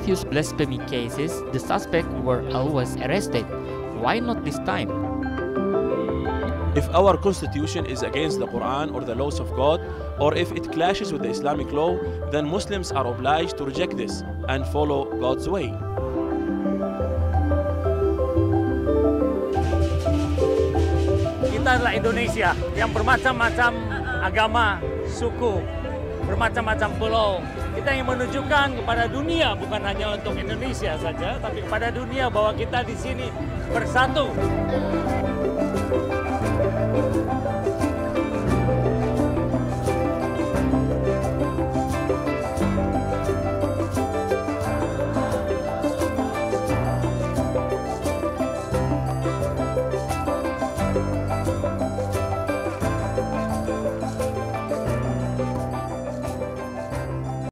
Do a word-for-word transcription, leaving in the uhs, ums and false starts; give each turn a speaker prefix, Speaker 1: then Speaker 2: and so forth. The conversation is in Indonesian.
Speaker 1: previous blasphemy cases, the suspects were always arrested. Why not this time?
Speaker 2: If our constitution is against the Quran or the laws of God, or if it clashes with the Islamic law, then Muslims are obliged to reject this and follow God's way.
Speaker 3: Kita adalah Indonesia yang bermacam-macam agama, suku, bermacam-macam pulau. Kita ingin menunjukkan kepada dunia, bukan hanya untuk Indonesia saja, tapi kepada dunia bahwa kita di sini bersatu.